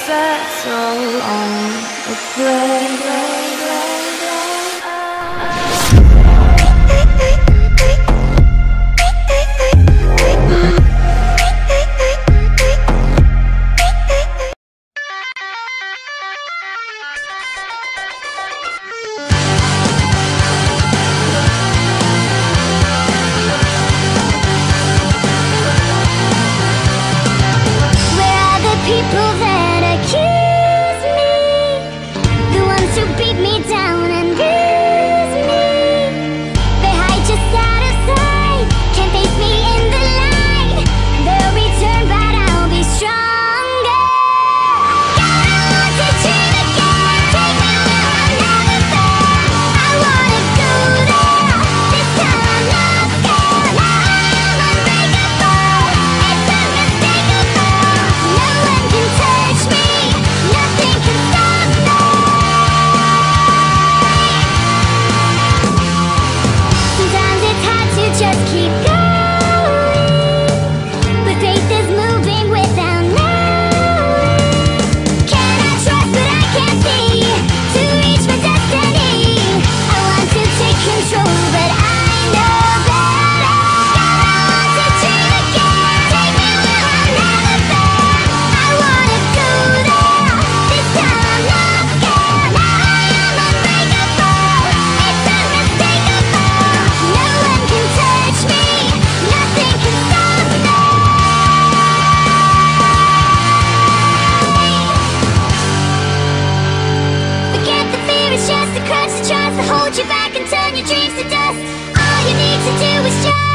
settle on a grave. People that accuse me, the ones who beat me down and bruise me, they hide just out of sight, can't face me in the light. They'll return but I'll be stronger. God, I want to dream again, take me where I've never been. I wanna go there, this time I'm not scared. I am unbreakable, it's unmistakable. No one can touch me, nothing can stop me. Sometimes it's hard to just keep going, but faith is moving without knowing. Can I trust what I can't see, to reach my destiny? I want to take control, but I know better. God, I want to dream again, take me where I've never been. I wanna go there, this time I'm not scared. I am unbreakable, it's unmistakable. No one can touch me, nothing can stop me. Forget the fear, it's just a crutch that tries to hold you back and turn your dreams to dust. All you need to do is just